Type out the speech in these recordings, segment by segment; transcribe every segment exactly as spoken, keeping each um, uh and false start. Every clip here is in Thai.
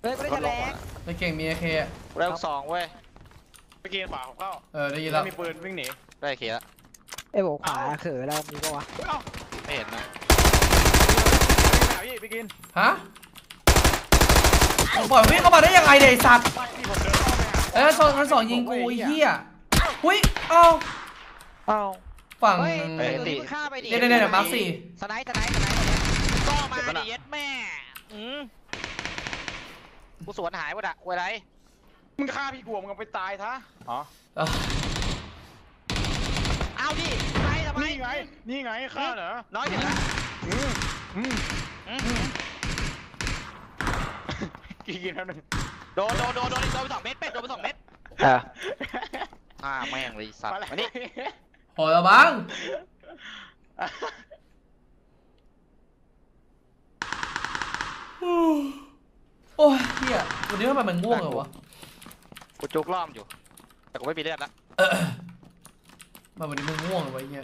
ฮ้ยไม่ได้แฉลงไปเก่งมีเอเคได้ลูกสองเว้ยไปกินขวาของเข้าเออได้ยินแล้วมีปืนวิ่งหนีได้เขียนไอ้บอกขวาเขอเรามีปะวะไม่เห็นนะพี่ไปกินฮะปล่อยวิ่งเข้ามาได้ยังไงเด็กสัตว์เออสองมันสองยิงกูไอ้เหี้ยหุ้ยเอ้าเอ้าฝั่งเฮ้ยตีฆ่าไปดิเดี๋ยวเดี๋ยวมาร์คสี่สไนส์สไนส์สไนส์ก็มาดิเย็ดแม่อืมกูสวนหายหมดอะเวลามึงฆ่าพี่กลัวมึงไปตายท้าอ๋อเอาดิไปทำไมนี่ไงนี่ไงฆ่าเหรอน้อยเดี๋ยวนะกี่กินแล้วหนึ่งโดนโดนโดนโดนโดนไปสองเม็ดเป็ดโดนไปสองเม็ดอ่าแม่งเลยสัตว์มานี่โหดบ้างโอ้ยเฮียวันนี้ทำไมมันง่วงเหรอวะกูจุกล้อมอยู่แต่กูไม่มีเลือดละมาวันนี้มึงง่วงเหรอวะเฮีย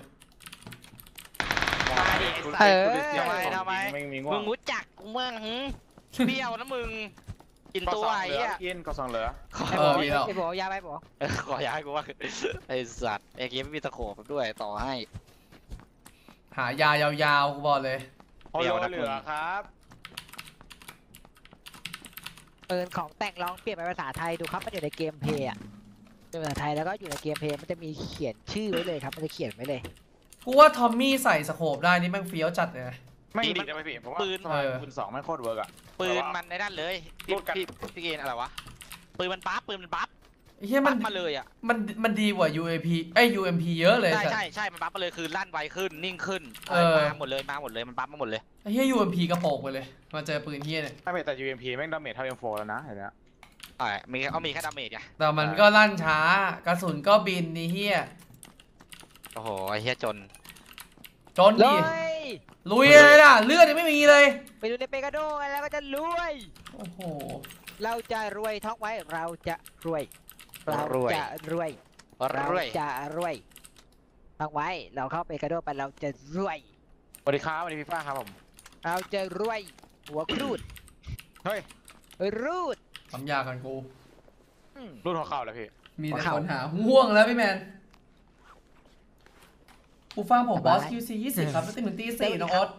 เออทำไมทำไมมึงรู้จักกูมั่งหืมเบี้ยวนะมึงกินตัวไอ้เนี่ยกินก็สองเหลือเออไอ้บอกยาไปบอกขอยาให้กูว่าไอ้สัตว์ไอ้เกมไม่มีตะโขบด้วยต่อให้หายายาวๆกูบอกเลยเบี้ยวเหลือครับเปิดของแต่งลองเปลี่ยนเป็นภาษาไทยดูครับมันอยู่ในเกมเพย์อ่ะเป็นภาษาไทยแล้วก็อยู่ในเกมเพย์มันจะมีเขียนชื่อไว้เลยครับมันจะเขียนไว้เลยกูว่าทอมมี่ใส่สโคปได้นี่แม่งเฟี้ยวจัดเลยไม่ดีจะไม่ผิดเพราะว่าปืนปืนสองไม่โคตรเวิร์กอ่ะปืนมันในด้านเลยพี่พี่พี่เกณฑ์อะไรวะปืนมันปั๊บปืนมันปั๊บเฮียมันมาเลยอ่ะมันมันดีกว่า ยู เอ พี ไอ ยู เอ็ม พี เยอะเลยใช่ใช่ใช่มันปั๊บมาเลยคือลั่นไวขึ้นนิ่งขึ้นมาหมดเลยมาหมดเลยมันปั๊บมาหมดเลยเฮีย ยู เอ็ม พี กระโปงไปเลยมาเจอปืนเฮียเนี่ยถ้าเป็นแต่ ยู เอ็ม พี แม่งดาเมจเท่า เอ็ม โฟร์ แล้วนะเห็นไหมอ่ามีเขามีแค่ดาเมจไงแต่มันก็ลั่นช้ากระสุนก็บินนี่เฮียโอ้โหไอ้เฮียจนจนดิลุยเลยล่ะเลือดยังไม่มีเลยไปดูในเปกาโดแล้วก็จะรวยโอ้โหเราจะรวยท้องไว้เราจะรวยเราจะรวยเราจะรวยท้องไว้เราเข้าเปกาโดไปเราจะรวยสวัสดีครับสวัสดีพี่ฟ้าครับผมเราจะรวยหัวครูดเฮ้ยรูดทำยากันกูรูดหัวเข่าแล้วพี่มีแต่คนหาห่วงแล้วพี่แมนกูฟังผมบอส คิว ซี ยี่สิบครับแล้วตื่นตีสี่น้องออส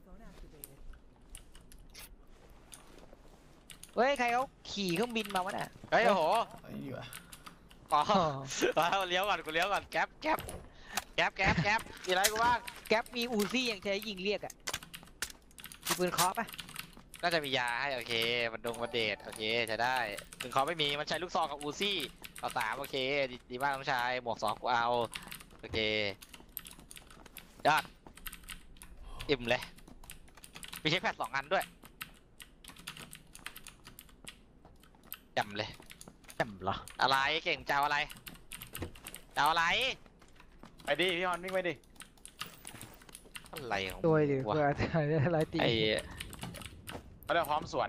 เฮ้ยใครเขาขี่เครื่องบินมาวะเนี่ยเฮ้ยโอ้โหไอ้ดีวะอ๋อเลี้ยวก่อนกูเลี้ยวก่อนแก๊ปแก๊ปแก๊ปแก๊ปแก๊ปมีอะไรกูบ้างแก๊ปมีอูซี่อย่างใช้ยิงเรียกอ่ะมีปืนเคาะปะน่าจะมียาให้โอเคมันดงมันเดทโอเคใช้ได้ปืนเคาะไม่มีมันใช้ลูกซองกับอูซี่ต่อสามโอเคดีมากน้องชายหมวกสองกูเอาโอเคยอดอิ่มเลยมีเช็คแพดสองอันด้วยจำเลยจำเหรออะไรเก่งเจ้าอะไรเจ้าอะไรไปดิพี่ฮอนวิ่งไปดิอะไรของตัวดิเพื่ออะไรตีไอ้เขาเรียกพร้อมสวน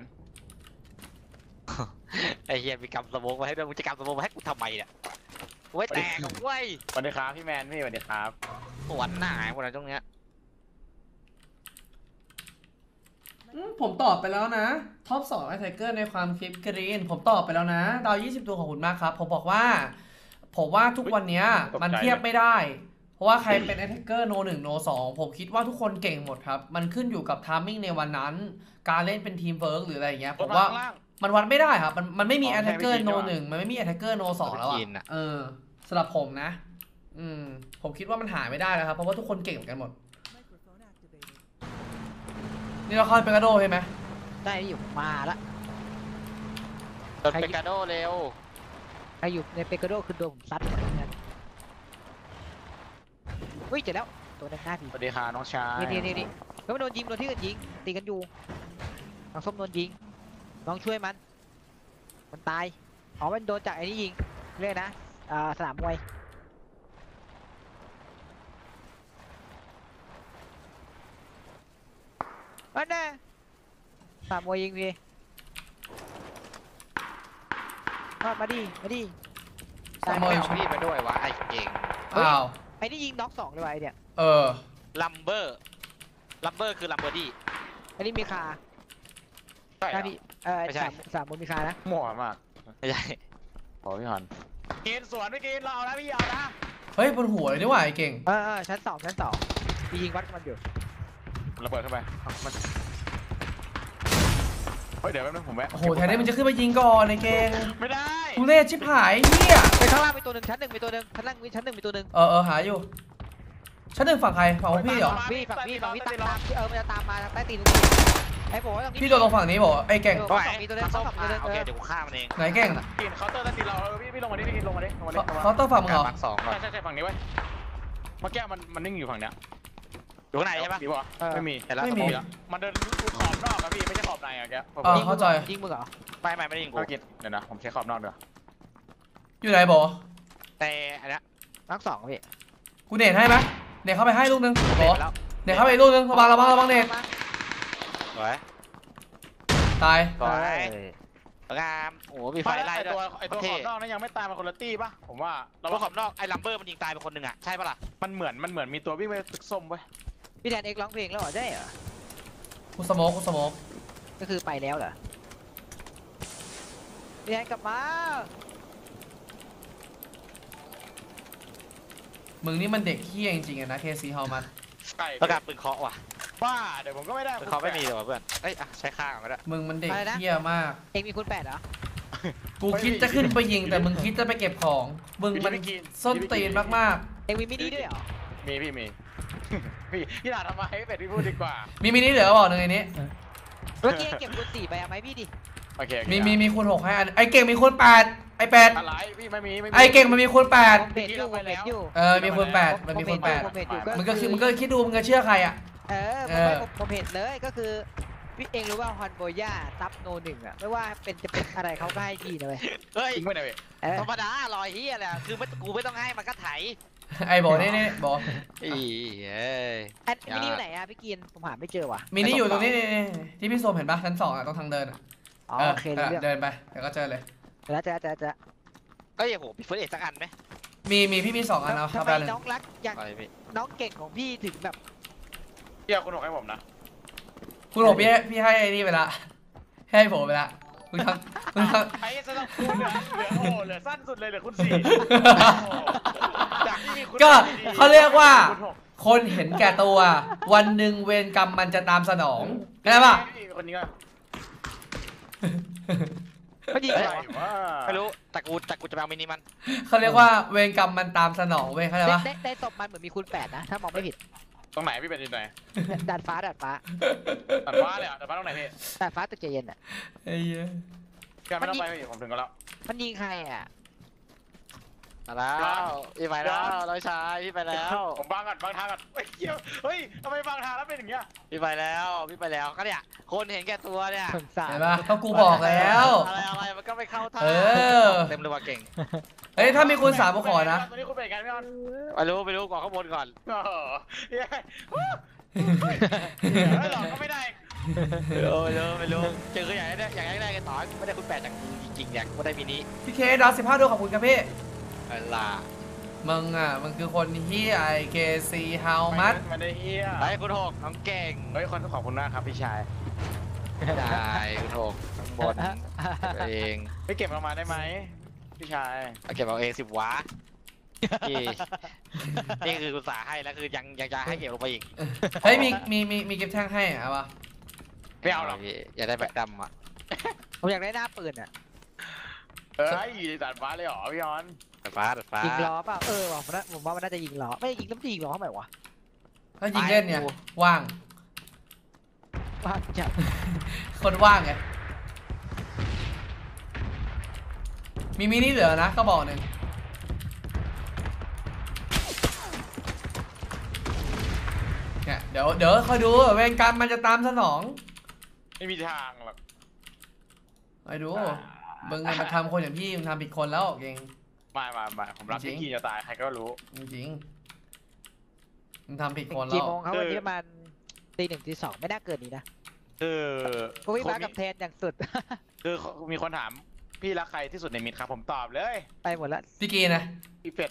ไอ้เฮียมีกำสมองมาให้ด้วยมึงจะกำสมองมาให้กูทำไมเนี่ยไว้แตกกับไว้สวัสดีครับพี่แมนพี่สวัสดีครับสวนหน้าหมดเลยตรงเนี้ยผมตอบไปแล้วนะท็อปสองไอไทเกอร์ในความคลิปกรีนผมตอบไปแล้วนะดาวยี่สิบตัวของคุณมากครับผมบอกว่าผมว่าทุกวันนี้มันเทียบไม่ได้เพราะว่าใครเป็นไอไทเกอร์โนหนึ่งโนสองผมคิดว่าทุกคนเก่งหมดครับมันขึ้นอยู่กับทามมิ่งในวันนั้นการเล่นเป็นทีมเวิร์กหรืออะไรอย่างเงี้ยผมว่ามันวัดไม่ได้ครับมันมันไม่มีไอไทเกอร์โนหนึ่งมันไม่มีไอไทเกอร์โนสองแล้วอ่ะเออสำหรับผมนะอืมผมคิดว่ามันหายไม่ได้แล้วครับเพราะว่าทุกคนเก่งกันหมดนี่เราเข้าเปกาโดใช่ไหมได้อยู่มาละเปกาโดเร็วใครอยู่ในเปกาโดคือโดนผมซัดเนี่ยเฮ้ยเจอแล้วตัวด้านหน้าพี่สวัสดีค่ะน้องชายนี่นี่นี่แล้วมันโดนยิงโดนที่อื่นยิงตีกันอยู่น้องส้มโดนยิงน้องช่วยมันมันตายอ๋อมันโดนจากไอ้นี่ยิงเรียกนะอ่าสนามมวยอันน่ะสามมวยยิงดิมาดิมาดิสามมวยเอาพี่มาด้วยวะไอ้เก่งอ้าวไอ้นี่ยิงน็อกสองเลยวะไอ้เนี่ยเออลัมเบอร์ลัมเบอร์คือลัมเบอร์ดี้อันนี้มีคาใช่เหรหน้าอพี่เออสามสามบนมีคานะมั่วมากไม่ใช่ขอพี่ฮอนกินสวนไม่กินเราเอานะพี่เอานะเฮ้ยบนหัวเลยนี่หว่าไอ้เก่งเออเออชั้นสองชั้นสองมียิงวัดมันอยู่ระเบิดเข้าไปเอามันเฮ้ยเดี๋ยวแป๊บนึงผมแวะโอ้โหแทนที่มันจะขึ้นมายิงก่อนไอ้เก่งไม่ได้ทุเรศชิบหายเหี้ยไปข้างล่างมีตัวหนึ่งชั้นหนึ่งมีตัวหนึ่งชั้นล่างมีชั้นหนึ่งมีตัวหนึ่งเออเออหาอยู่ชั้นหนึ่งฝั่งใครฝั่งพวกพี่เหรอฝั่งพี่ฝั่งพี่ฝั่งพี่ตามตามเออมันจะตามมาทางใต้ตีนลูกไอ้ผมว่าตรงนี้พี่โดนตรงฝั่งนี้บอกไอ้เก่งเออฝั่งมีตัวหนึงส้ฝั่มงมีตัวหนึงโอเอเคอเดี๋ยวกูฆ่ามันเองไหนเก่งกินเคาน์เตอร์ตัดตีเราเออพี่พี่ลงมาดิพี่กินลงมาดิลงมาดิลงมาเขาลงมาเขาต้องฝั่งมึงเหรอมาร์คสองก่อนใช่ใช่ใช่ฝั่งนี้เว้ยเมื่อกี้มันมันนิ่งอยู่ฝั่งเนี้ยอยู่ข้างในใช่ปะดีป่ะไม่มีแต่ละไม่สมีมองมีแล้วมันเดินขอบนอกอะพี่ไม่ใช่ขอบในอะแกผมอ่ายิงมึงเข้าใจหรอยิงมึงเหรอไม่ไม่ไม่ได้ยิงกูไม่กินเดี๋ยวนะผมใช้ขอบนอกเดี๋ยวอยู่ไหนบอกแต่อันเนี้ยทั้งสองพี่กูเน็ตให้ไหมเน็ตเข้าไปให้ลูกนึงบเด็อกไปแล้วเน็ตเข้าไปอีกลูกนึงระวังระวังระวังเน็ตสวยตายสวยสวยงามโอ้โหมีไฟไล่ไอด้ตัววยไอตัวขอบนอกนั้นยังไม่ตายมาคนละตี้ป่ะผมว่าเราเราว่าขอบนอกไอ้ลัมเบอร์มันยิงตายไปคนหนึ่งอ่ะใช่ปะล่ะมันเหมือนมันเหมือนมีตัววิ่งไปตึกส้มเว้ยพี่แดนเอกร้องเพลงแล้วเหรอใช่เหรอกูสโมกกูสโมกก็คือไปแล้วเหรอพี่แดนกลับมามึงนี่มันเด็กเฮี้ยจริงๆอะนะเคซีฮอมันใช่ต้องการปืนเคาะว่ะบ้าเดี๋ยวผมก็ไม่ได้ปืนเคาะไม่มีเลยว่ะเพื่อนเอ้ยอ่ะใช้ข้างก็ได้มึงมันเด็กเฮี้ยมากเองมีคุณแปดเหรอกูคิดจะขึ้นไปยิงแต่มึงคิดจะไปเก็บของ มึงมันส้นตีนมากเองมีมินิด้วยเหรอมีพี่มี พี่พี่ด่าทำไมเป็ดพี่พูดดีกว่าๆ มีมินิเหลือบอกหนึ่งไอ้นี้เมื่อกี้เองเก็บคุณสี่ไปเอาไหมพี่ดิโอเคมีมีมีคูณหกให้อันไอ้เก่งมีคูณแปดไอ้แปดอะไรพี่ไม่มีไม่มีไอ้เก่งมันมีคูณแปดผมเห็นอยู่ผมเห็นอยู่เออมีคูณแปดมันมีคูณแปดผมเห็นอยู่มึงก็คิดมึงก็คิดดูมึงจะเชื่อใครอ่ะเออเอผมอไม่ผมผมเห็นเลยก็คือพี่เองรู้ว่าฮอนโบย่าซับโนหนึ่งอะไม่ว่าเป็นจะเป็นอะไรเขาก็ให้พี่นะเว้ยเฮ้ยจริงไหมเนี่ยพี่เออธรรมดารอยเฮียแหละคือไม่กูไม่ต้องให้มันก็ไถไอ้บอกนี่นี่บอกอีเอ้ยอันมินิอยู่ไหนอะพี่กินผมหาไม่เจอว่ะมินิอยู่ตรงนี้นี่นี่ที่พี่โซมเห็นปะชั้นสองอ่ะตรงทางเดินอะอ๋อเออโอเครู้เรื่องเดินไปเดี๋ยวก็เจอเลยแล้วจะจะจะเอ้ยโหมีเฟิร์สเอ็ดสักอันไหมมีมีพี่มีสองอันเอาทำเอาไมไปเลยน้องรักอย่างอะไรพี่น้องเก่งของพี่ถึงแบบพี่เอาคุณหกให้ผมนะคุณบอกพี่ให้พี่ให้ไอ้นี่ไปละให้ผมไปละมึงทำมึงทำไอ้สำหรับคุณเหลือเหลือโอ้เหลือสั้นสุดเลยเหลือคุณสี่จากที่มีคุณก็เขาเรียกว่าคุณหกคนเห็นแก่ตัว วันหนึ่งเวรกรรมมันจะตามสนองเข้าใจปะคนนี้ก็เขายิงอะเหรไรอวะไม่รู้แต่กูแต่กูจะไปเอามินิมันเขาเรียกว่าเวรกรรมมันตามสนองเว้ยเข้าใจในปะในในตบมันเหมือนมีคุณแปดนะถ้ามองไม่ผิดตรงไหนพี่เป็นที่ไหนดาดฟ้าดาดฟ้าตัดฟ้าเลยอ่ะตัดฟ้าตรงไหนพี่ดาดฟ้าตึกใจเย็นอะไอ้เหี้ยพี่ไม่ต้องไปพี่ผมถึงกันแล้วมันยิงใครอะมาแล้วพี่ไปแล้วน้องชายพี่ไปแล้วผมบังก่อนบังทางก่อนเฮ้ยเหี้ยเฮ้ยทำไมบังทางแล้วเป็นอย่างเงี้ยพี่ไปแล้วพี่ไปแล้วก็เนี่ยคนเห็นแก่ตัวเนี่ยสงสารเห็นปะก็กูบอกแล้วอะไรอะไรมันก็ไม่เข้าท่าเออเต็มเลยว่าเก่งเฮ้ยถ้ามีคูณสามกูขอนะตอนนี้คุณเป็นกันพี่ออนไม่รู้ไม่รู้ก่อนข้างบนก่อนโอ้โหเฮ้ยหลอกก็ไม่ได้ไม่รู้ไม่รู้ไม่รู้เจอคืออย่างนี้อย่างนี้ได้กันต่อไม่ได้คุณแปดจากจริงๆเนี่ยไม่ได้มินิพี่เคดาวสิบห้าดวงขอบคุณครับพี่อะไรล่ะมึงอ่ะมึงคือคนที่ไอเคซีฮาวมัดไม่ได้เฮียไอ้คุณหกน้องเก่งเฮ้ยคนขอบคุณมากครับพี่ชายได้คุณหกข้างบนเองไปเก็บเรามาได้ไหมพี่ชายเอาเก็บเอาเองสิวะนี่นี่คือคุณสาให้แล้วคือยังยังจะให้เก็บลงไปอีกเฮ้ยมีมีมีมีเก็บแท่งให้อ่ะเอาปะไม่เอาหรอกพี่อย่าได้แบตดำอ่ะผมอยากได้หน้าปืนอะเอ้ยอยู่ในตัดฟ้าเลยเหรอพี่ออนตัดฟ้าตัดฟ้ายิงล้อเปล่าเออว่ะผมว่าผมว่ามันน่าจะยิงล้อไม่ยิงน้ำยิงล้อทำไมวะถ้ายิงเล่นเนี่ยว่างว่าจะคนว่างไงมีมินิเหลือนะก็บอกหนึ่งเนี่ยเดี๋ยวเดี๋ยวคอยดูเวรกรรมมันจะตามสนองไม่มีทางหรอกคอยดูมึงมาทำคนอย่างพี่มึงทำผิดคนแล้วเก่งมามามาผมรักจริพี่งกีจะตายใครก็รู้จริงๆมึงทำผิดคนแล้กี่วโมงครับวันนี้ประมาณตีหนึ่งตีสองไม่น่าเกินนี้นะคือพวกพี่มากับแทนอย่างสุดคือมีคนถามพี่รักใครที่สุดในมิดครับผมตอบเลยไปหมดแล้วพี่กีนะพี่เป็ด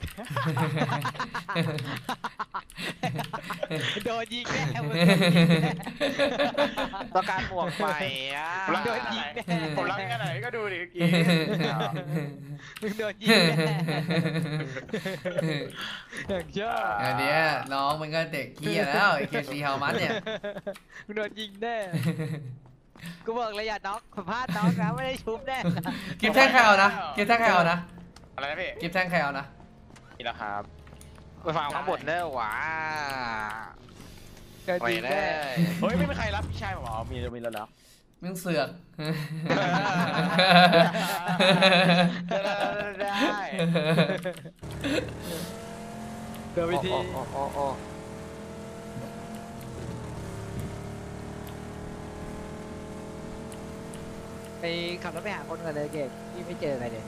โดนยิงแน่มึงต้องการหมวกใหม่อะผมรักโดแค่นไหยินงแน่ผมรักแค่ไหนก็ดูดิกีมึงโดนยิงแน่อย่างเชื่ออันเนี้ยน้องมันก็เด็กเกียแล้วไอเคซีเฮามันเนี่ยมึงโดนยิงแน่กูบอกเลยอย่าน็อกพลาดน็อกนะไม่ได้ชุบแน่กิฟแท่งใครเอานะกิฟแท่งใครเอานะอะไรนะพี่กิฟแท่งใครเอานะนี่แหละครับไปฟังข้างบนเด้อหวาโดนไปยิงเลแน่ยเฮ้ยไม่มีใครรับพี่ชายผมอ๋อมีมีแล้วแล้วมึงเสือกได้เดินไปทีโอ้โอ้โอ้ไปขับรถไปหาคนกันเลยเก่งที่ไม่เจอใครเลย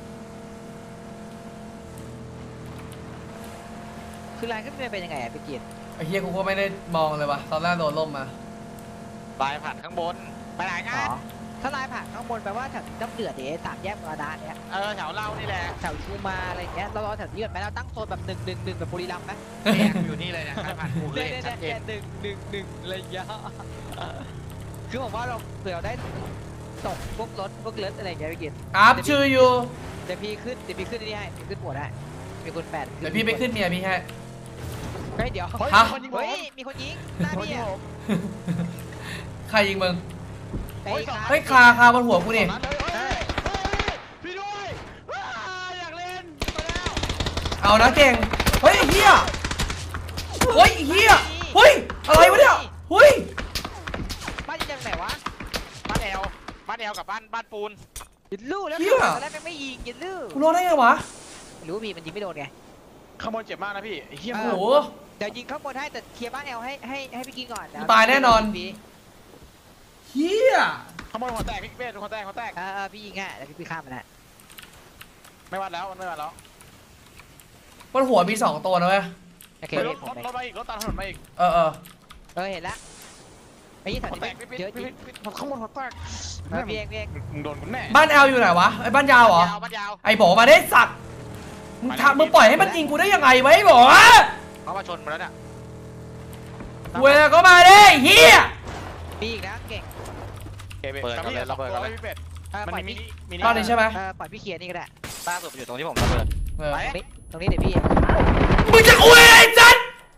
คือลายขึ้นไปเป็นยังไงอะพี่เกียรติไอ้เฮียกูก็ไม่ได้มองเลยวะตอนแรกโดนล่มมาลายผ่านข้างบนไปไหนกัอ๋นอถ้าลายผ่านข้างบนแปลว่าแถวน้ำเดือดเดี๋ยวสามแยกมรณะเนี้ยเออแถวเรานี่แหละแถวชูมาอะไรอย่างเงี้ยเรารอแถวนี้ก่อนไหมเราตั้งโซนแบบหนึ่งหนึ่งหนึ่งแบบบุรีรัมย์ไหมแยกอยู่นี่เลยเนี่ยใครผ่านกูเลเนี่ยยเนี่ยชัดเจเนี่ยนหนึ่งหนึ่งหนึ่งอะไรอย่างเงี้ยคือผมว่าเราเผื่อเราได้ตกพวกรถพวกรถอะไรอย่างเงี้ยพี่เกียรติอัพชื่ออยู่เดี๋ยวพี่ขึ้นเดี๋ยวพี่ขึ้นนี่ให้พี่ขึ้นหมวดได้มีคนแปดเดี๋ยวพี่ไปขึ้นเมียพี่ให้เฮ้ยเดี๋ยวเฮ้ยฮะคนยิงผมเฮ้ยมีคนยิงหน้าคนพี่ยิงอะผมใครยิงมึงไอ้ขาเฮ้ยคาคาบนหัวกูนี่นั้นเลยเฮ้ยพี่ด้วยว้าอยากเล่นมาแล้วเอานะเก่ง เฮ้ยไอ้เฮียเฮ้ยไอ้เฮียเฮ้ยอะไรวะเนี่ยเฮ้ยบ้านยิงจากไหนวะบ้านแอลบ้านแอลกับบ้านบ้านปูนยิงลู่แล้วเหี้ยตอนแรกแม่งไม่ยิงยิงลู่กูรอดได้ไงวะไม่รู้พี่มันยิงไม่โดนไงขโมยเจ็บมากนะพี่เฮียโอ้โหเดี๋ยวยิงข้างบนให้แต่เคลียร์บ้านแอลให้ให้ให้พี่กินก่อนเดี๋วตายแน่นอนพี่เฮียขโมยหัวแตกพี่เป็ดหัวแตกหัวแตกเออเออพี่ยิงอ่ะแล้วพี่พี่ข้ามมันนะไม่วัดแล้วมันไม่วัดแล้วบนหัวมีสองตัวนะเว้ยโอเคเฮ้ยรพี่ถผมรถเองรถมาอีกรถตามถนนมาอีกเออเออเออเห็นละไอ้ยี่สันหัวนี่แตกพี่เป็ดเยอะจพี่ริงเป็ดขโมยหัวแตกเออพี่เองพี่เองมึงโดนกูแน่บ้านแอลอยู่ไหนวะไอ้บ้านยาวเหรอยาวบ้านยาวไอ้บอกมาได้สัตว์มึงทำมึงปล่อยให้มันยิงกูได้ยังไงไวะไอ้บอกเขามาชนมาแล้วเนี่ยเวลาก็มาได้เฮียมีอีกนะเก่งเปิดกันเลยระเบิดกันเลยพี่เป็ดเออมันปล่อยมีพี่มินิตอนนี้ใช่ไหมเออปล่อยพี่เคลียร์นี่ก็ได้ล่าสุดอยู่ตรงที่ผมระเบิดเออไปตรงนี้ตรงนี้เดี๋ยวพี่มึงจะคุยอะไรจัด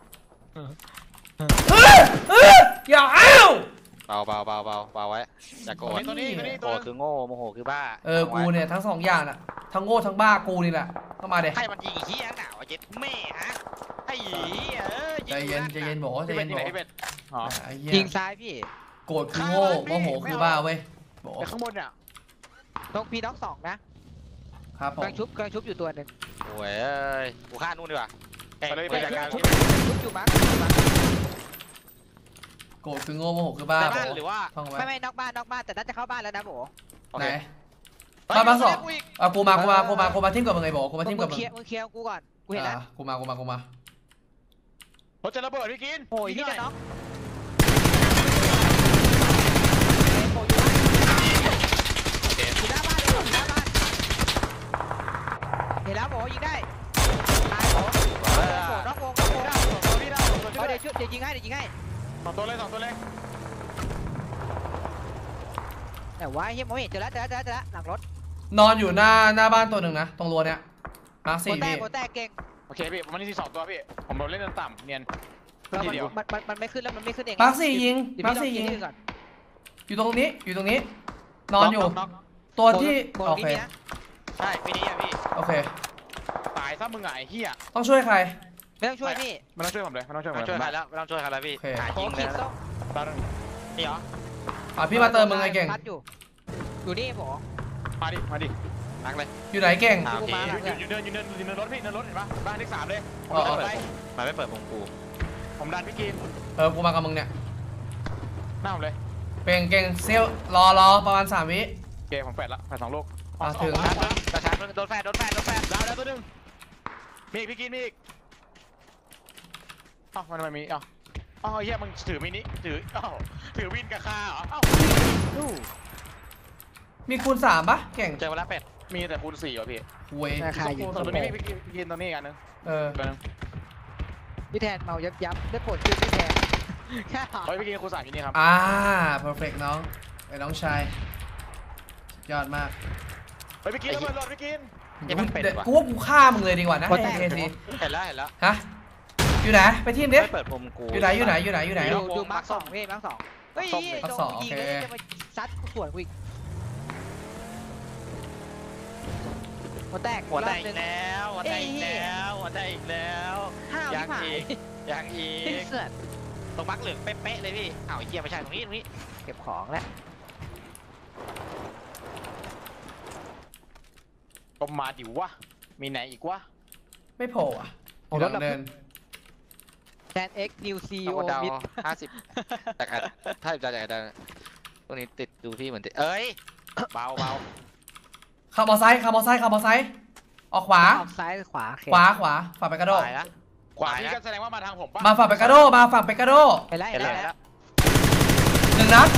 เฮ้ยเฮ้ยอย่าเอาเบาเบาเบาเบาเบาไว้อย่าโกรธตัวนี้ตัวนี้โกตัวรธคือโง่โมโหคือบ้าเออกูเนี่ยทั้งสองอย่างน่ะทั้งโง่ทั้งบ้ากูนี่แหละก็มาเด็ใครมันยิงเฮี้ยหนาวเย็ดแม่ฮะไอ้เหี้ยเออใจเย็นใจเย็นบอกใจพี่เป็เย็ดนที่บไหนอกพี่เป็ดอ๋อไอ้เหี้ยยิงซ้ายพี่โกรธคือโง่โมโหคือบ้าเว้ยบอกไอ้ข้างบนเนี่ยนกพี่น็อกสองนะครับผมกำลังชุบกำลังชุบอยู่ตัวหนึ่งโอ้ยเอ้ยกูฆ่านู่นดีกว่าไปเลยไปไปจัดการชุที่บชุบอยู่มั้งชุบอยู่มั้งโกรธคือโง่โมโหคือบ้าในบบ้าอน กหรือว่าท่องไว้ไม่ไม่นอกบ้านนอกบ้านแต่น่าจะเข้าบ้านแล้วนะโบโอไหนเคบ้านบ้านสองกูอีกอ่ะกูมากูมากูมากูมาทิ้มกับมึงไงบอกกูมาทิ้มมึกับงมึงเคลียร์มึงเคลียร์กูก่อนกูเห็นแล้วอ่ะกูมากูมากูมารถจะระเบิดพี่กินโอ้ยพี่พี่หน่จะอยน็อกโอ้ยอยู่หน้าบ้านอยู่หน้าบ้านเห็นแล้วโบยิงได้ตายโบเออน็อกวงน็อกวงพี่ได้สองตัวพี่ได้สองตัวเอาเลเดี๋ยยวชุดเดี๋ยวยิงให้เดี๋ยวยิงให้สองตัวเลยสองตัวเลยแต่ว่าเฮียมองเห็นเจอแล้วเจอแล้วเจอแล้วเจอแล้วหลังรถนอนอยู่หน้าหน้าบ้านตัวหนึ่งนะตรงรั้วเนี้ยมาร์คโคสี่แตกพี่โคแตกเก่งโอเคพี่ผมมันนี่สองตัวพี่ผมโดนเล่นต่ำเนียนแล้วทีมันเดียวมันมันมันไม่ขึ้นแล้วมันไม่ขึ้นเองมาร์คสี่ยิงเดี๋ยวมาร์พี่คลองสี่ยิยิงงก่อนอยู่ตรงนี้อยู่ตรงนี้ นอนอยู่น็อกตัวที่โบนโอนี้เคมีนะใช่พี่นี่อะพี่โอเคตายซะมึงอ่ะไอ้เหี้ยต้องช่วยใครไม่ต้องช่วยพี่ไม่ต้องช่วยผมเลยไม่ต้องช่วยผไม่มต้องช่วยใครเลยแล้วไม่ต้องช่วยใครแล้วพี่โอเคหาโอ้ยิงเลขียดนะส้มตายแล้วนี่เหรออ่ะพี่มาเติมมึงไงเก่งพัดอยู่อยู่นี่โบมาดิมาดินักเลยอยู่ไหนเก่งอ่าโอเคอยู่อยู่เดินอยู่เดินอยู่เดินรถพี่เดินรถเห็นปะบ้านเลขสามเลยผมอ๋อดันไปมันไม่เปิดวงกูผมดันพี่กินเออกูมากับมึงเนี่ยหน้าผมเลยเป็นเก่งเซลรอรอประมาณสามวิโอเคผมแปดละแปดสองลูกอ่ะถึงชาร์จมึงกระชาร์จมึงโดนแฟนโดนแฟนโดนแฟนดาวแล้วตัวหนึ่งมีอีกพี่กินมีอีกเอ้ามันทำไมมีเอ้าเอ้าเฮียมึงถือมินิถือเอ้าถือวินกับคาเหรอเอ้ามีคูณสามปะเก่งเจอมาแล้วเป็ดมีแต่คูณสี่ว่ะพี่เว้ยราคาอยู่ตรงนี้พี่พี่กินตรงนี้อีกอันนึงเออตัวนึงพี่แทนเมายับยับได้โปรดช่วยพี่แทนแค่หาเฮ้ยพี่กินคูณสามที่นี่ครับอ่า perfect น้องไอ้น้องชายสุดยอดมากเฮ้ยพี่กินระเบิดรถพี่กินยังมันเป็นเดี๋ยววะกูว่ากูฆ่ามึงเลยดีกว่านะไอ้เคซีเห็นแล้วเห็นแล้วฮะอยู่ไหนไปทีมดิไม่เปิดมุมกูอยู่ไหนอยู่ไหนอยู่ไหนอยู่ไหนดูดูมาร์คสองพี่มาร์คสองเฮ้ยมาร์คโดสองนยิงโอเคแล้วจะมาซัดกูสวนกูอีกหัวแตกหัวแตกรอบอีนึกงแล้วหัวแตกอีกแล้วหัวแตกอีกแล้วห้าวยัที่งผ่านอีกยังอีกเสือตรงบักเหลืองเป๊ะๆเลยพี่อ้าวไอ้เหี้ยไม่ใช่ตรงนี้ตรงนี้เก็บของแล้วก็มาดิวะมีไหนอีกวะไม่โผล่อะอยู่หลังเดินแทนเอ็กนิวซีเอาโอดาวมิดห้าสิบจากอันถ้าจากอันตรงนี้ติดดูพี่เหมือนติดเอ้ยเบาเบาขับมอไซค์ขับมอไซค์ขับมอไซค์ออกขวาออกซ้ายขวาเขตขวาขวาฝั่งเปกาโดตายแล้วขวาตายพี่แล้วก็แสดงว่ามาทางผมปะมาฝั่งเปกาโดมาฝั่งเปกาโดไปไล่เห็นไล่แล้วแล้วหนึ่งนัด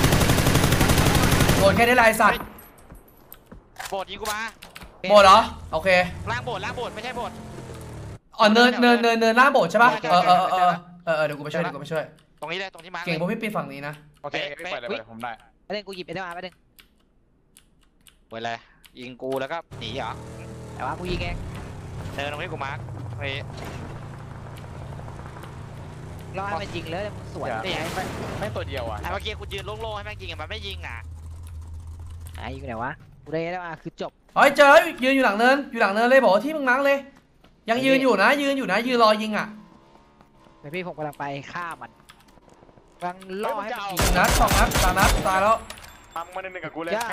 โดนแค่ได้ลายสัตว์โบดยิงกูมาโบดเหรอโอเคล่างโบดล่างโบดไม่ใช่โบดอ๋อเนินเนินเนินเนินล่างโบดใช่ป่ะเออเออเออเออเออเดี๋ยวกูไปช่วยเดี๋ยวกูไปช่วยตรงนี้เลยตรงที่มาร์คเก่งเลยพวกพี่ปีนฝั่งนี้นะโอเคพี่เปิดเลยเปิดเลยผมได้ไปเล่นกูหยิบไปได้มาไปเล่นเว้ยเลยยิงกูแล้วก็หนีเหรอแต่ว่ากูยิงเองเดินตรงที่กูมาร์คเฮ้ยรอให้มันยิงแล้วมึงสวนนี่ไงไม่ไม่ตัวเดียวอ่ะไอ้เมื่อกี้กูยืนโล่งๆให้แม่งยิงอะมันไม่ยิงอ่ะไอ้ยิงไหนวะกูได้แล้วมาคือจบเฮ้ยเจอยืนอยู่หลังเนินอยู่หลังเนินเลยบอกว่าที่มึงมั้งเลย ยังยืนอยู่นะยืนอยู่นะยืนรอยิงอ่ะเดี๋ยวพี่ผมกำลังไปฆ่ามันกำลังล่อให้มันยิงหนึ่งนัดสองนัดสามนัดตายแล้วทำมาหนึ่งกับกูเลยย่า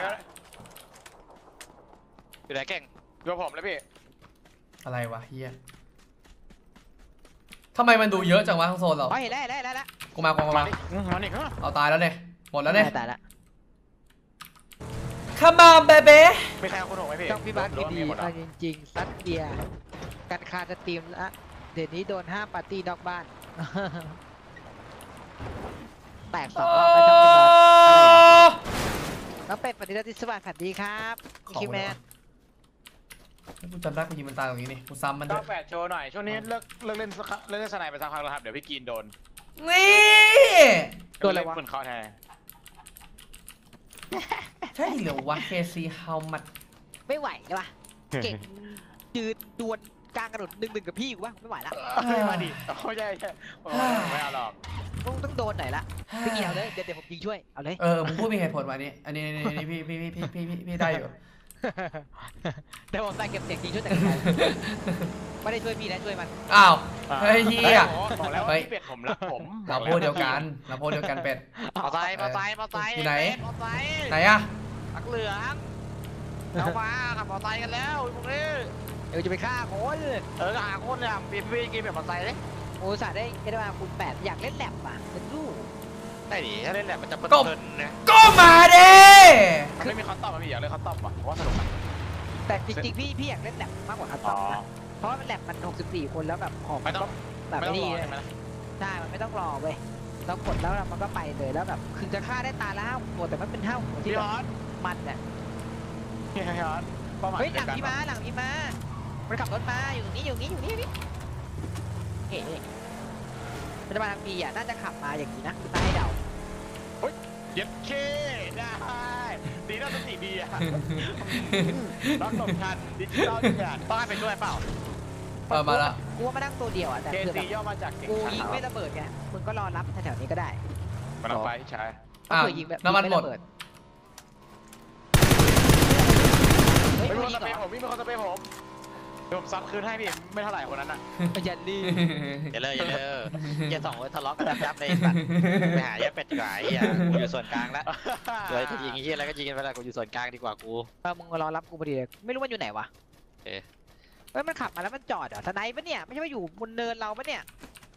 อยู่ไหนเก่งดูผมเลยพี่อะไรวะเฮียทำไมมันดูเยอะจังวะทั้งโซนเราอ๋อเห็นแล้วเห็นแล้วเห็นแล้วกูมากูมามามาดิมาดิเอาตายแล้วเนี่ยหมดแล้วเนี่ยตายละ Come on baby มีใครเอาคุณหกไหมพี่ต้องพี่บาสหรือดีว่ามีหมดๆอ่ะเอาจริงๆซัดเบียร์กันคาจะตีมละเดี๋ยวนี้โดนห้ามปาร์ตี้นอกบ้าน แตกสองรอบไปต้องพี่บาสอะไรอ่ะน้องเป็ดปฏิทินสวัสดิ์สวัสดีครับคิวแมนกูจำได้กูยิงมันตายตรงนี้นี่กูซ้ำมันด้เก้าวยแปดโชว์หน่อยช่วงนี้เลิกเลิกเล่นสักเลิกเล่นสไนไปสักพักแล้วครับเดี๋ยวพี่กินโดนนี่โดนอะไรวะเหมือนเขาแทนใช่เหรอวะ เค ซี how much ไม่ไหวเลยวะเก่งยืนดวลกลางกระโดดหนึ่งหนึ่งกับพี่กูวะไม่ไหวละไม่มาดิโอ้ยใช่ใช่ไม่เอาหรอกต้องต้องโดนหน่อยละพี่เกี่ยวเลยเดี๋ยวเดี๋ยวผมยิงช่วยเอาเลยเออมึงพูดมีเหตุผลมานี่อันนี้นี่นี่พี่พี่พี่พี่พี่พี่พี่ได้อยู่เดี๋ยวผมใส่เก็บเสียงยิงช่วยแต่งงานไม่ได้ช่วยพี่นะช่วยมันอ้าว เฮ้ยเหี้ยบอกแล้วเฮ้ว่าย พี่เป็ดผมรักผมเราพูดเดียวกันเราพูดเดียวกันเป็ดมอไซค์มอไซค์มอไซค์อยู่ไหนมอไซค์ไหนอะปักเหลืองเอามาขับมอไซค์กันแล้วพวกนี้เดี๋ยวจะไปฆ่าคนเออหาคนเนี่ยปีนปีนกินแบบมอไซค์เลยโอ้สาได้เอเดมาคูณแปดอยากเล่นแลบอ่ะเป็นลูกได้ดิถ้าเล่นแหละมันจะเพก็ลินๆนะก็มาดิมันไม่มีคอนตอมอ่ะพี่อยากเล่นคอนตอมอ่ะผมว่าสนุกนะแต่จริงๆพี่พี่อยากเล่นแลบมากกว่าคัสตอ๋ออมนะเพราะว่ามันแลบมันหกสิบสี่คนแล้วแบบของไม่มันต้อก็งแบบไม่ต้องรนี้อใช่ไหมใช่มันไม่ต้องรอเว้ยเรากดแล้วมันก็ไปเลยแล้วแบบคือจะฆ่าได้ตาละห้าตัวแต่มันเป็นห้าตัวที่พี่แบฮบอตมันเนี่ยพี่ฮอตเป้าหมายเฮ้ยหเดีลัยงวกันพี่มาหลังพี่มามันขับรถมาอยู่ตรงนี้อยู่นี่อยู่นี่นี่เฮ้ยมันจะมาทางปีอ่ะน่าจะขับมาอย่างนี้นะคือตาให้เดาเย็ดเคได้ดีน่าสติดีอ่ะรับสำคัญดิจิตอลทุกอย่างต้องให้ไปด้วยเปล่าเออมาละกูว่ามานั่งตัวเดียวอ่ะแต่เคคือแบซีบย่อมาจากเก่งกูขันยิงไม่ระเบิดไงมึงก็รอรับแถวๆนี้ก็ได้มันเอาไปใช่อ้าวเผื่อยิงแบบน้ำมันหมดไระเบิไม่เฮ้ยมีมึงคนยิสงเปเหรอรย์ผมพี่มีคนสเปรย์ผมเดี๋ยวผมซับคืนให้พี่ไม่เท่าไหร่คนนั้นอ่ะอย่าลีอย่าเลยอย่าเลยอย่าสองคนทะเลาะกันยับๆเลยสัตว์ไปหาแย่เป็ดดีกว่าไอ้เหี้ยกูอยู่ส่วนกลางแล้วเดี๋ยวจะยิงไอ้เหี้ยอะไรก็ยิงกันไปละกูอยู่ส่วนกลางดีกว่ากูเออมึงรอรับกูพอดีเลยไม่รู้มันอยู่ไหนวะเอ๊ะเฮ้ยมันขับมาแล้วมันจอดเหรอทนายปะเนี่ยไม่ใช่ว่าอยู่บนเนินเราปะเนี่ย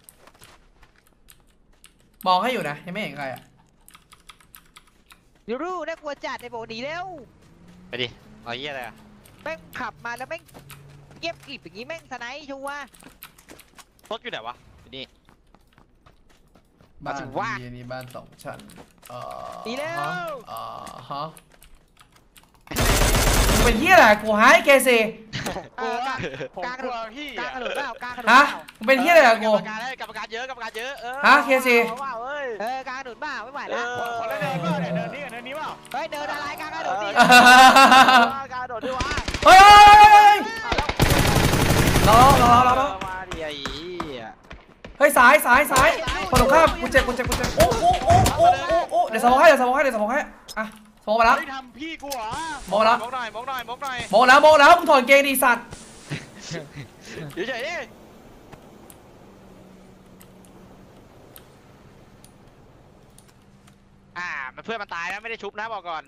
มองให้อยู่นะยังไม่เห็นใครอ่ะยูรูน่ากลัวจัดในโบหนีเร็วไปดิเอาเหี้ยอะไรอ่ะแม่งขับมาแล้วแม่งเงียบกริบอย่างงี้แม่งทนายชัวร์รถอยู่ไหนวะอยู่นี่บ้านมาสิวะดีนี่บ้านสองชั้นเออหนีเร็วเออฮะไปเป็นเฮียอะไรกูหายเคซีกลัวผมกลัวพี่กลางอะกระโดดเปล่ากลางกระโดดฮะเปล่ามึงเป็นเฮียอะไรกับกรกูรมการให้กรรมการเยอะกรรมการเยอะเออฮะเคซีเอาว่าเอ้ยเออกลางกระโดดเปล่าไม่ไหวเอแล้วอคนละเดินเปล่าเนี่ยเดินนี่กับเดินนี้เปล่าเฮ้ยเดินอะไรกลางกระโดดดิการโดดด้วยวะเฮ้ยเฮ้ยเฮ้ยเฮ้ยรอรอรอรอมาดิไอ้เหี้ยเฮ้ยสายสายสายฝั่งตรงข้ามกูเจ็บกูเจ็บกูเจ็บโอ้โอ้โอ้โอ้โอ้โอ้เดี๋ยวสมองให้เดี๋ยวสมองให้เดี๋ยวสมองให้อ่ะสมองมาแล้วเฮ้ยทำพี่กูเหรอมองแล้วมองหน่อยมองหน่อยมองหน่อยมองแล้วมองแล้วมึงถอนเกงดีสัตว์เฉยๆดิอ่ามันเพื่อนมันตายนะไม่ได้ชุบนะบอกก่อน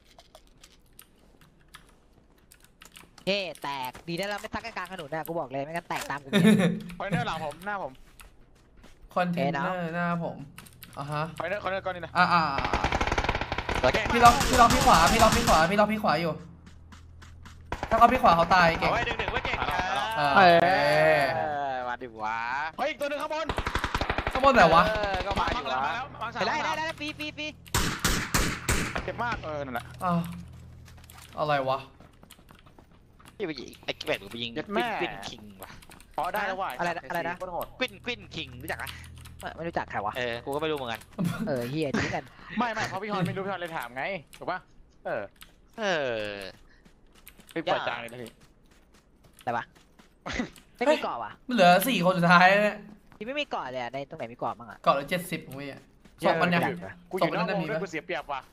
เฮ้แตกดีนะเราไม่ทักกันกลางถนนนะกูบอกเลยไม่งั้นแตกตามกูคอยเนอร์หลังผมหน้าผมคอนเทนเนอร์หน้าผมอ่ะฮะคอยเนอร์คอยเนอร์ก้อนนี้นะอ่าอ่าโอเคพี่ล็อกพี่ล็อกพี่ขวาพี่ล็อกพี่ขวาพี่ล็อกพี่ขวาอยู่ถ้าเขาพี่ขวาเขาตายเก่เอางไว้ดึงดึงไว้เก่งครับเออเอเออเออมาดิวะเฮ้ยอีกตัวหนึงข้างบนข้างบนไหนวะเออก็มามาดิแล้ววะมาแล้วมาสามได้ได้มาได้ฟรีฟรีฟรีเจ็บมากเออนั่นแหละอ้าวอะไรวะพี่ไปยิงไอ้เป็ดมึงไปยิงเย็ดกแม่วินกวินคิงว่ะพอได้แล้วว่ะอะไรนะอะไรนะโคตรโหดกวินกวินคิงรู้จักไหมไม่รู้จักใครวะเออกูก็ไม่รู้เหมือนกันเออเฮียดีกันไม่ไม่เพราะพี่ฮอนไม่รู้พี่ฮอนเลยถามไงถูกปะเออเออไปเปิดจางเลยนะพี่ไม่มีเกาะว่ะมันเหลือสี่คนสุดท้ายแล้วเนี่ยที่ไม่มีเกาะเลยอะในตรงไหนมีเกาะบ้างอะเกาะละเจ็ดสิบผมเนี่ยสองมันเนี่ยกูอยู่นอกสองคนนั้นวงมีด้วยปะกูเสียเปรียบว่ะ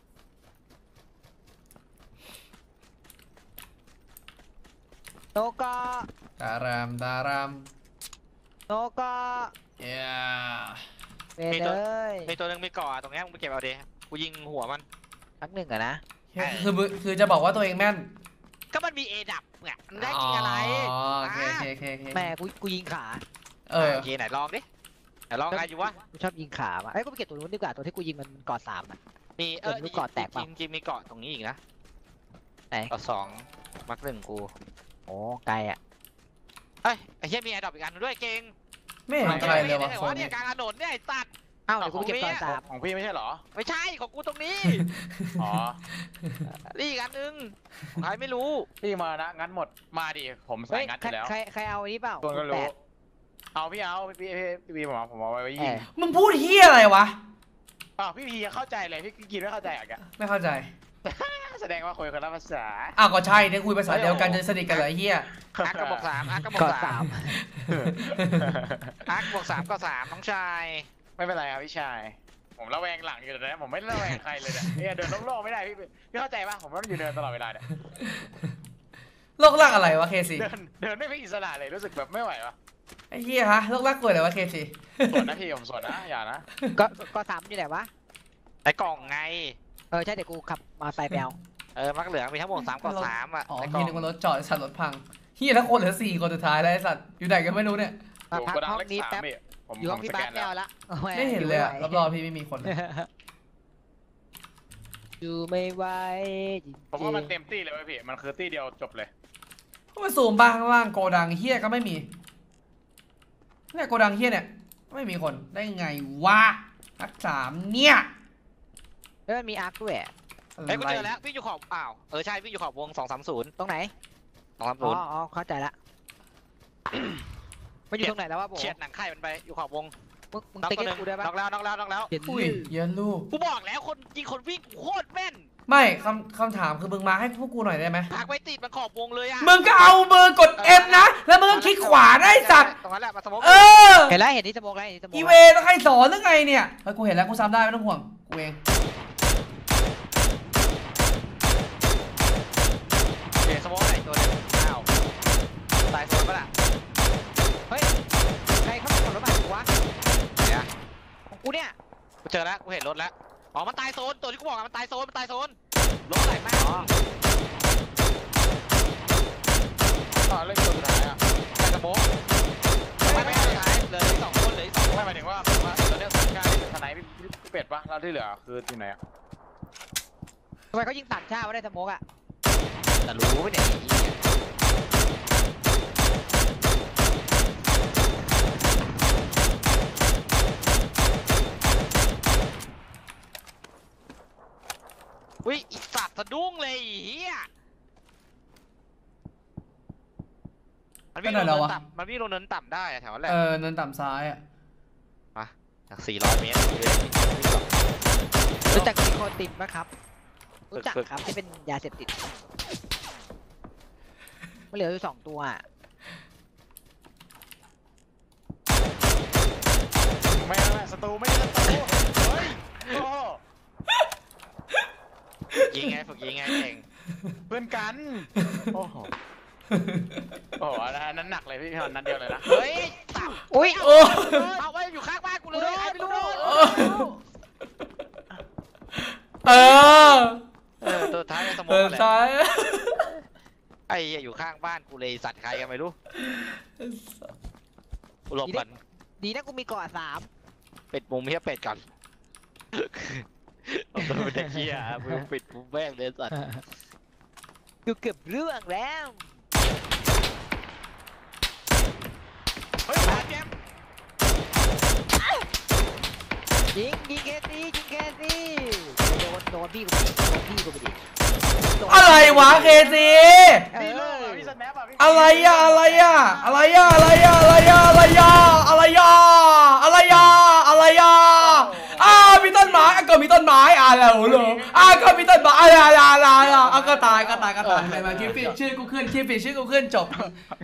โนเกาะดารามดารามโนเกาะเย้เวยเลยมีตัวหนึงมีเกาะตรงเนี้ยมึงไปเก็บเอาดิกูยิงหัวมันพักหนึ่งอะนะคือมึงคือจะบอกว่าตัวเองแม่นก็มันมีเอดับไงมันได้ยิงอะไรอ๋อโอเคโอเคโอเคโอเคแม่กูกูยิงขาเออโอเคไหนลองดิไหนลองไงอยู่วะกูชอบยิงขาว่ะเอ้ยกูไปเก็บตัวนู้นดีกว่าตัวที่กูยิงมันเกาะสามอะมีเออเป็นลูกเกาะแตกเปล่าจริงจริงมีเกาะตรงนี้อีกนะไหนเกาะสองมักหนึ่งกูโอ้ไกลอะเอ้ยไอ้เหี้ยมีไอดอปอีกอันนึงด้วยเก่งไม่เห็นใครเลยวะไอ้โซวะนเนี่นี้ยกลางถนนเนี่ยไอ้สัตว์เอ้าเดี๋ยวกูไปเก็บเกาะสามของพี่ไม่ใช่เหรอไม่ใช่ของกูตรงนี้อ๋อนี่อีกอันนึงของใครไม่รู้พี่มานะงั้นหมดมาดิผมเฮ้ใส่ยงัดอใครยู่แล้วใครใครเอาอันนี้เปล่าตัวก็แปรู้ดเอาพี่เอาพี่พี่พี่พี่ผมเอาผมเอาไว้ไว้เอยิงอมึงพูดเฮียอะไรวะอ้าวพี่พีเข้าใจเลยพี่กินไม่เข้าใจอ่ะแกไม่เข้าใจแสดงว่าคุยคนละภาษาอ้าวก็ใช่เนี่ยคุยภาษาเดียวกันจะสนิทกันเหรอไอ้เฮียอาร์กกระบอกสามอาร์กกระบอกเกาะสาสาม มอาร์กบวกสามก็สามน้องชายไม่เป็นไรครับพี่ชาย ผมระแวงหลังอยู่แต่นะผมไม่ระแวงใครเลยเนี่ยเนี่ยเดินโล่งๆไม่ได้พี่พี่เข้าใจป่ะผมต้องอยู่เดินตลอดเวลาเนี่ยโลกลักอะไรวะเคซีเดินเดินไม่เป็นอิสระเลยรู้สึกแบบไม่ไหววะไอ้เฮียฮะโลกลักกลัวอะไรวะเคซีส่วนนะพี่ผมส่วนนะอย่านะเกาะเกาะสามอยู่ไหนวะไอ้กล่องไงเออใช่เดี๋ยวกูขับมาไซค์ไปเอาเออมักเหลืองมีทั้งหมดสามก็สามอ่ะอ๋อไอ้กเฮีล่ยองนึกว่ารถจอดสัตว์รถพังเฮียถ้าคนเหลือสี่คนสุดท้ายแล้วไอ้สัตว์อยู่ไหนกันไม่รู้เนี่ยมาอยู่พักโกดังห้องเลขนี้สามแป๊บพี่ผมอยู่ห้องผมพี่สบ้าแกนนไม่แล้วเอาละอาแหไม่เห็นเลยอะอยู่รอบๆพี่ไม่มีคนเลยอยู่ไม่ไหวจริงๆผมว่ามันเต็มตี้เลยเว้ยพี่มันคือตี้เดียวจบเลยก็ไปซูมบ้างข้างล่างโกดังเฮียก็ไม่มีเนี่ยโกดังเฮียเนี่ยไม่มีคนได้ไงวะนักสามเนี่ยแล้วมันมีอาร์คด้วยอะเฮ้ยกูเจอแล้ววิ่งอยู่ขอบอ้าวเออใช่วิ่งอยู่ขอบวงสองสามศูนย์ตรงไหนสองสามอ๋ศูอนย์อ๋อเข้าใจละมันอยู่ตรงไหนแล้ววะโบเฉียดหนังไข่มันไปอยู่ขอบวงมึงมึงน็อกติ๊กตัวหให้นึ่งกูได้ปะน็อกแล้วน็อกแล้วน็อกแล้วเห็นอุ้ยเย็นลูกกูบอกแล้วคนยิงคนวิ่งกูโคตรแม่นไม่คำคำถามคือมึงมาให้พวกกูหน่อยได้ไหมหักไปติดมันขอบวงเลยอ่ะมึงก็เอามือกด F นะ แล้วมึงก็คลิกขวาได้สัตว์ตรงนั้นแหละมาสมมติเออเห็นแล้วเห็นที่สโมกแล้วเห็นที่สโมกอีแล้วเวต้องให้สอนหรือไงเนี่ยเฮ้ยกูเห็นแล้วกูซ้ำได้ไม่ต้องห่วงกูเองเดี๋ยวสมมติไหนตัวนึงอ้าวตายโซนปะล่ะเฮ้ยใครเข้ามาขับรถมาหากูวะเนี่ยของกูเนี่ยกูเจอแล้วกูเห็นรถแล้วอ๋อมันตายโซนตัวที่กูบอกอะมันตายโซนมันตายโซนรถไหลมากต่อเล่นตัวสุดท้ายอ่ะตายสมมติไม่ไม่ไม่ท้ายเหลยสองคนเหลยสองคนไม่หมายถึงว่าว่าเราเรียกสัญชาติเป็นทนายพี่พี่เป็ดปะเราที่เหลือคือที่ไหนอ่ะทำไมเขายิงต่างชาติว่าได้สโมกอะแต่รู้ไหมเนี่ยอุ้ยอีสัตว์สะดุ้งเลยไอ้เฮียมันวิ่งไปลไหนงแล้วเนิวะนต่ำมันวิ่งลงเนินต่ำได้อะแถวนั้นแหละเออเนินต่ำซ้ายอ่ะจากสี่ร้อยเมตรรู้จักนิโคตินปะครับ รู้จักฝึกครับที่เป็นยาเสพติดมันเหลืออยู่สองตัวอะไม่ไม่ศัตรูไม่ใช่ศัตรูเฮ้ยโอ้ยิงไงฝึกยิงไงเก่งเพื่อนกันโอ้โหโอ้โหอันนั้นหนักเลยพี่พี่ฮอนนัดเดียวเลยนะเฮ้ยตับอุ้ยโอ้เอาไว้อยู่ข้างบ้านกูเลยใครไม่รู้เออเออตัวท้ายสมอเอง ออะไรซ้ายไอ้เหี้ยอยู่ข้างบ้านกูเลยสัตว์ใครกันไม่รู้กูหลบก่อนดีนะกูมีเกาะสามปิดมุมเฮียเป็ดก่อนผมโดนเป็นเด็กเฮียมึงปิดมุมแม่งเลยสัตว์กูเกือบเรื่องแล้วเฮ้ยมาเจมยิงยิงแคซี่ยิงแคซี่โดนโดนพี่กูดิโดนพี่กูไปดิโดนอะไรวะเคซีเอพี่โลกออ่ะพี่สแนปอ่ะพี่อะไรอะอะไรอะอะไรอะอะไรอะอะไรอะอะไรอะอะไรอะอะไรอะอะไรอะอ่ามีต้นไม้อ่ะก็มีต้นไม้อ่ะแล้วเหรออ่ะก็มีต้นไม้อ่ะอ่ะอ่ะอ่ะอ่ะก็ตายก็ตายก็ตายไปมาคิดฟิชชื่อกูขึ้นคิดฟิชชื่อกูขึ้นจบ